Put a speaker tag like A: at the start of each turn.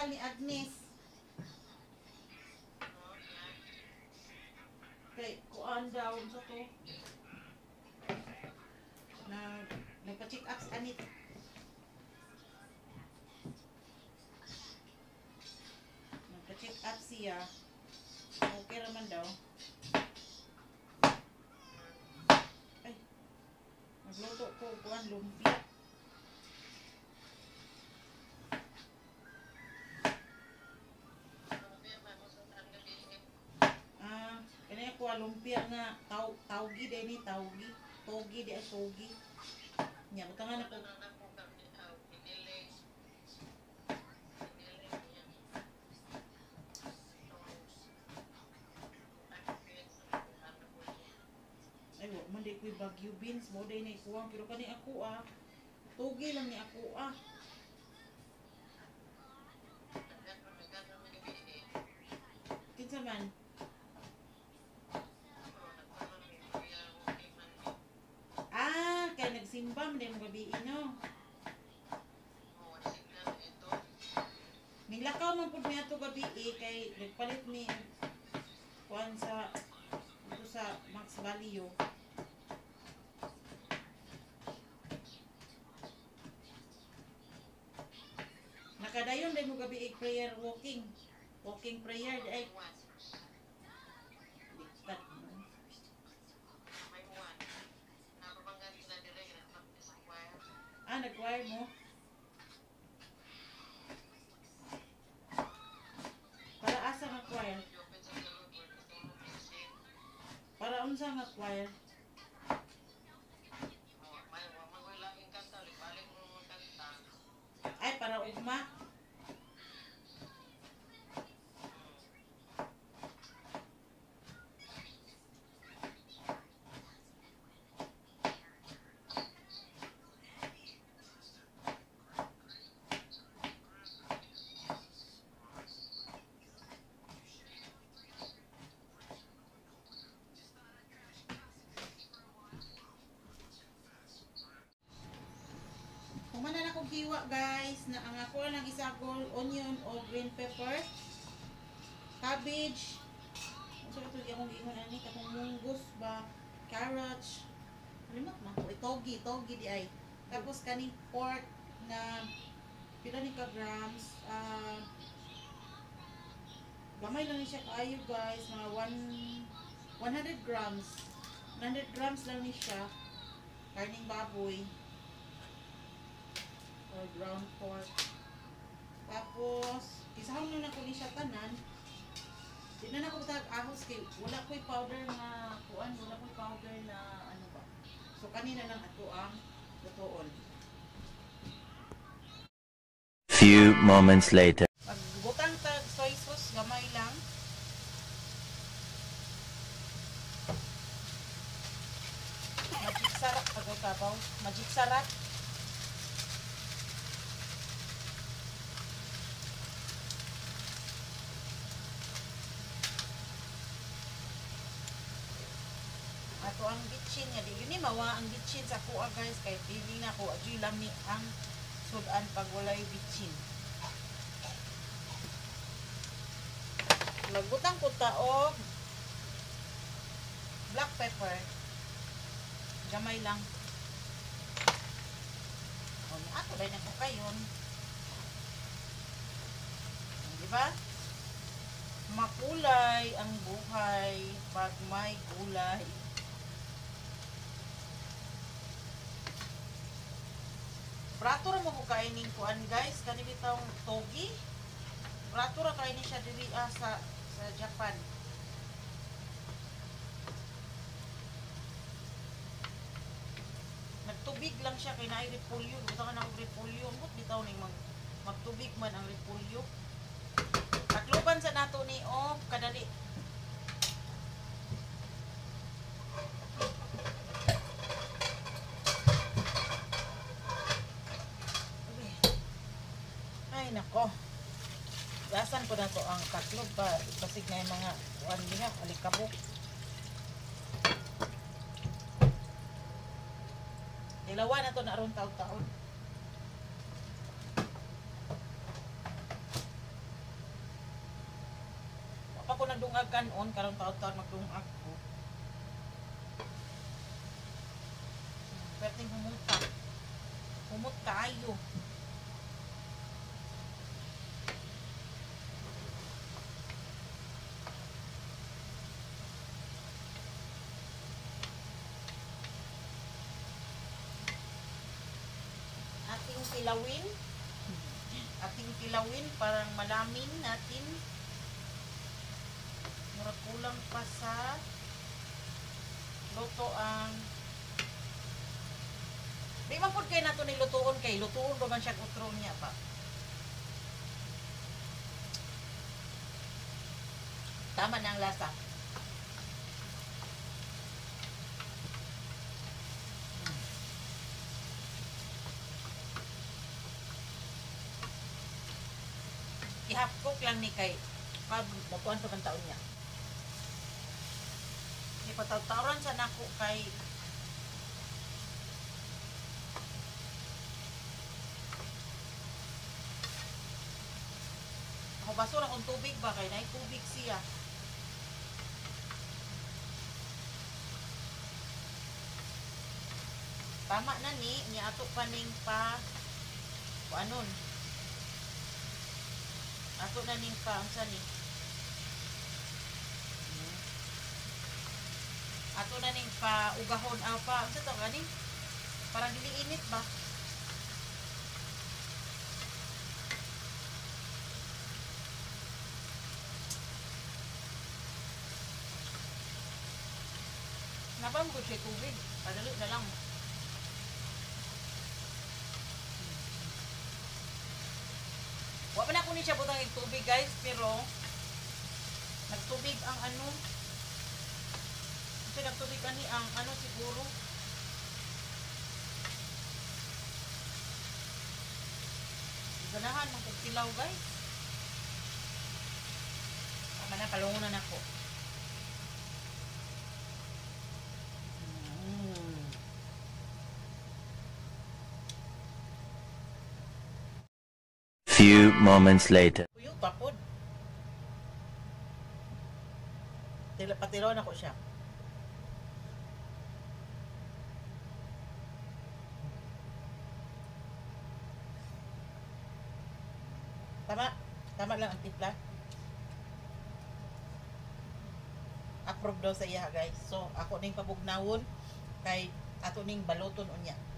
A: kasal ni Agnes. Kay kuan daw sa to. Nagpa-check up sa anit. Nagpa-check up siya. Okay raman daw. Ay. Nagluto ko kuan lumpia. Kaya ko lumpia nga tawgi din ni tawgi. Togi di ay togi. Nya butangan ako. Ay wa man di ko bagyo beans mo day na ikuha pero kani ako togi lang ni ako Kinsa man? Kaya nagsimba man din mo gabi no. Niglakaw man pud niya to gabi kay nagpalit ni kuan sa ito sa Max Valio. Nakadayon din mo gabi prayer walking prayer ay nag-wire mo? Para asa nga choir? Para unsa nga choir? Ay, para ugma? Kumanan akong hiwa guys na ang ako lang isagol onion o green pepper, cabbage. So ito akong giingon ani katong munggus ba, carrots. Limot man ko togi di ay. Tapos kaning pork na pila ni ka grams. Gamay lang ni siya kaayo guys, mga 100 grams. 100 grams lang ni siya. Karning baboy. Or ground pork. Tapos, isahon na ko ni siya tanan. Di na ako tag-ahos kay wala ko'y powder na kuan, wala ko'y powder na ano ba. So, kanina lang ato ang lutoon.
B: Few moments later.
A: Magbutang tag soy sauce, gamay lang. Magic sarap pag-utabaw. Magic sarap. Ato ang bitchin nga di yun mawa ang bitchin sa kuha guys kay pili na ko adyo lami ang sudan pag walay bitchin. Magbutang ko ta og black pepper. Gamay lang. O ni ato dai na ko kayon. Di ba? Makulay ang buhay pag may gulay. Prato ra mo ko kainin kuan guys, kani bitawng togi. Prato ra kainin siya diri sa Japan. Nagtubig lang siya kay naay repolyo, bitaw na og repolyo, ambot bitaw ning magtubig man ang repolyo. Takloban sa nato ni kadali. Nako. Gasan ko na to ang tatlog pa. Pasig na yung mga kuwan niya, alikabok. Dilawa na to na aron taon-taon. pa ko nagdungag kanon, karong taon-taon magdungag ko. Perting humunta. Humot kaayo. Ating kilawin parang malamin natin. Murag kulang pa sa luto ang di man pud kay nato ni lutuon kay lutuon ba man siya utro niya pa. Tama na ang lasa. I-half cook lang ni kay pag matuan pa ang taon niya. Ni pataw-tawran sa nako kay ako basura kung tubig ba kay nay tubig siya. Tama na ni niya ato paning pa anon. Ato na ning pa unsa ni? Ato na ning pa ugahon pa unsa to gani? Parang dili init ba? Napam ko siya tubig. Padali na lang. Wa pa na ko ni siya butang yung tubig guys, pero nagtubig ang ano. Kasi nagtubig ani ang ano siguro. Ganahan ng kagkilaw guys. Tama na, palungunan ako.
B: Few moments later.
A: Tuyo tapod. Patilaw na ko siya. Tama. Tama lang ang timpla. Approve daw sa iya guys. So, ako ning pabugnawon kay ato ning baluton unya.